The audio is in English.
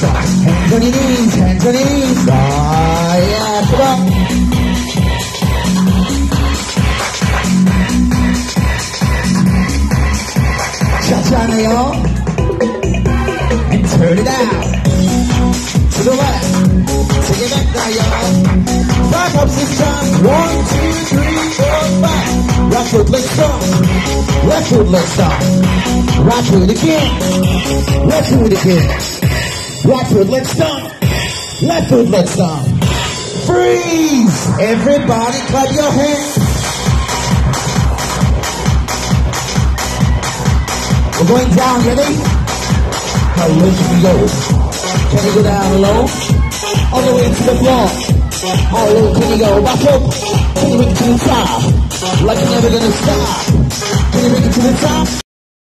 stop. Hands on your knees, hands on your knees. Oh, yeah, come on. Cha-cha now, y'all. And turn it out. To the left. Take it back now, y'all. Back up 6 times. 1, 2, 3, 4, 5. Right foot, let's stop. Left foot, let's stop. Right foot again. Left foot again. Right foot, let's stop. Left foot, let's stop. Freeze! Everybody clap your hands. We're going down, ready? How low can we go? Can we go down low? All the way to the floor. How low can you go? Back up. Can you make it to the top? Like you're never gonna stop. Can you make it to the top?